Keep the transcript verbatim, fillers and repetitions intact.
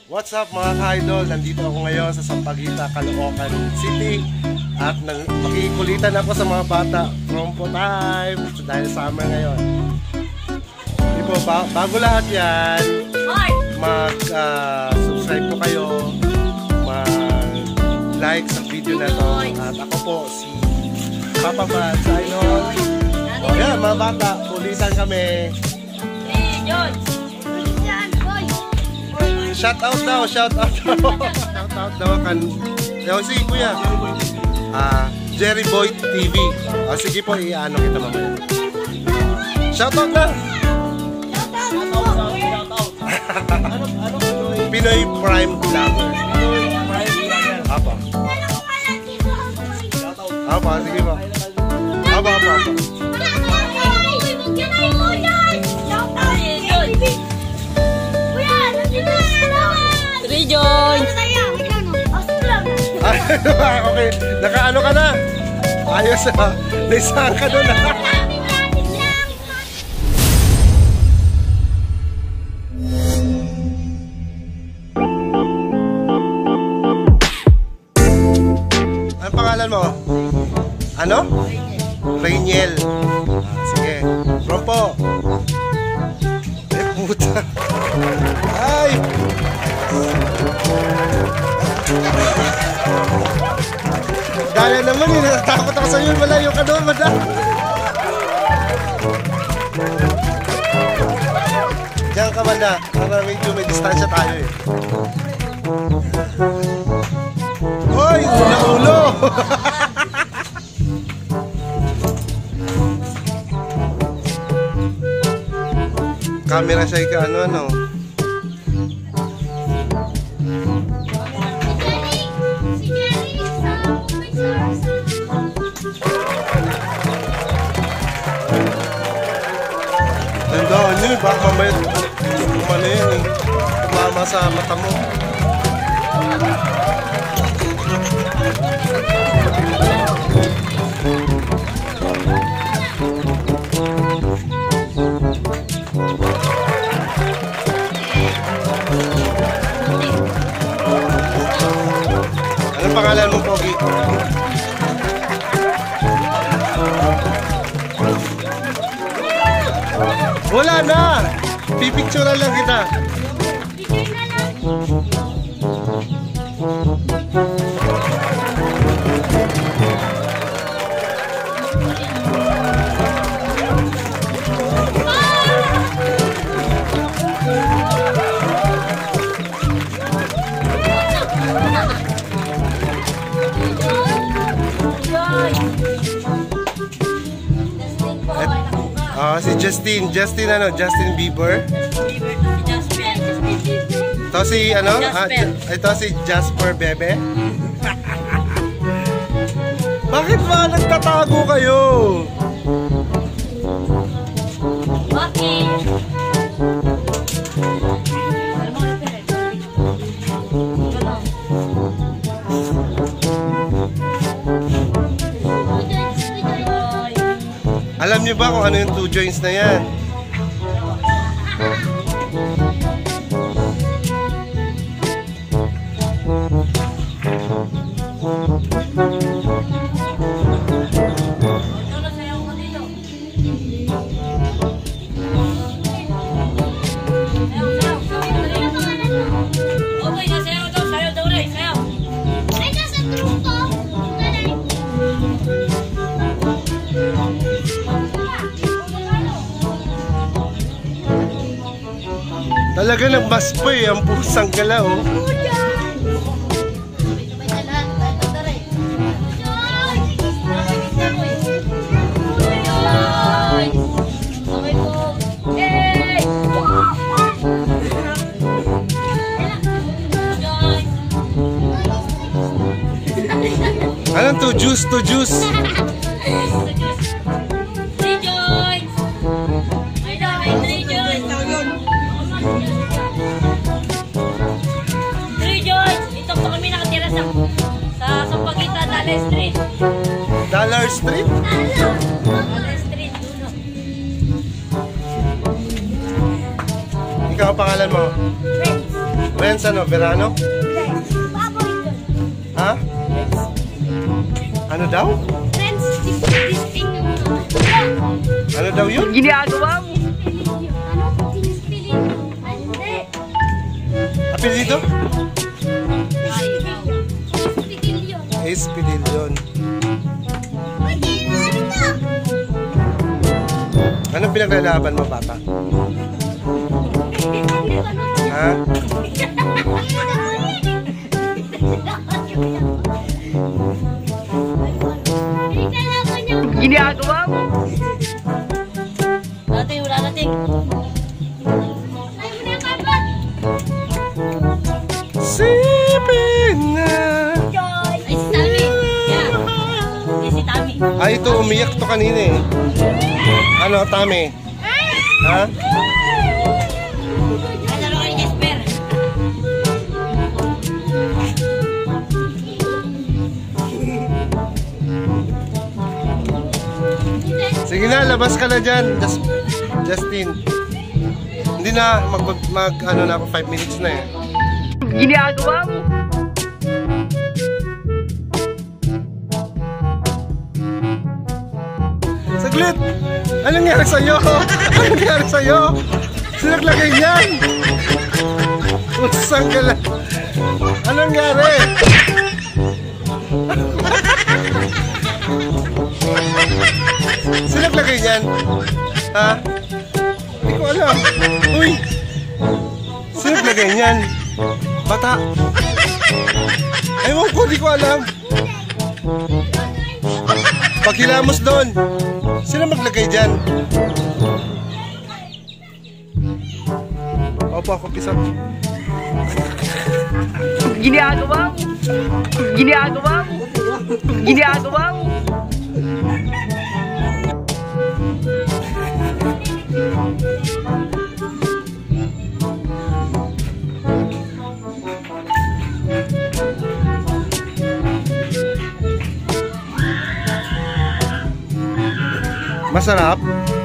What's up mga ka-idol? Nandito ako ngayon sa Sampaguita, Caloocan City. At makikulitan ako sa mga bata. Trompo time! Dahil summer ngayon. Di po, ba bago lahat yan, mag-subscribe uh, po kayo. Mag-like sa video na to. At ako po si Papa Bad sa Idol. O yan, mga bata, kulitan kami. Shout out daw, shout out daw. Shout out daw kan. Yo si Kuya. Ah, Jerry Boy T V. Ah, sige po, i-ano kita mamaya. Shout out na. Shout out. Shout out. Ano ano Pinoy Prime Vlogger. Pinoy Prime Vlogger. Apa? Shout out. Apa, sige po. Apa apa. Okay, nakaano ka na? Ayos ha? Naisahan ka doon ha? Ano pangalan mo? Ano? Rainiel. Ah, sige. Rompo. Eh puta. Ay! Dahil naman eh, natatakot ako sa iyo, malayo ka doon, madam. Diyan ka man na, para medyo may distansya tayo eh. Hoy, ulo-ulo! Camera siya ka ano-ano. Tandaan nyo, baka mamaya kumano yan eh. Tumama sa mata mo. Ano pangalan mo, Pogi? Wala na! Pipicturean lang kita. Ah, si Justin, Justin ano, Justin Bieber. Ito si ano? Ah, ito si Jasper Bebe. Bakit ba nagtatago kayo? Okay. Alam niyo ba kung ano yung two joints na yan? Talaga nagmaspo eh, ang pusang gala oh. Anong to juice, to juice? Sa Sampaguita, Dollar Street. Dollar Street? Dollar Street, dulo. Ikaw ang pangalan mo? Prince. Renz ano? Verano? Baboy yun. Ha? Ano daw? Friends, disping yung Ano daw yun? Ginagawa mo. ano? Dinispilin. Ay, hindi. Apelido? Dispigil yun. Ace Pililyon. Anong pinaglalaban mo, bata? Ha? Ginagawa mo. Dating, wala dating. Ay, mo na yung kapat. Sipin na. Joy. Ay, si Tami. Yeah. Yes, si Tami. Ay, ito, umiyak to kanina eh. Ano, Tami? Ha? Ay, laro kayo, Jesper. Sige na, labas ka na dyan, Just, Justin. Hindi na, mag, mag, mag ano na ako, five minutes na eh. Ginagawa mo. Saglit! Anong nangyari sa'yo? Anong nangyari sa'yo? Sino naglagay niyan? Usang ka lang. Anong nangyari? Sino naglagay niyan? Ha? Hindi ko alam. Uy! Sino naglagay niyan? Bata! Ewan ko, di ko alam. Pagkilamos doon. Sino maglagay dyan? Opo, ako pisat. Ginagawa mo. Ginagawa mo. Ginagawa mo. Masarap?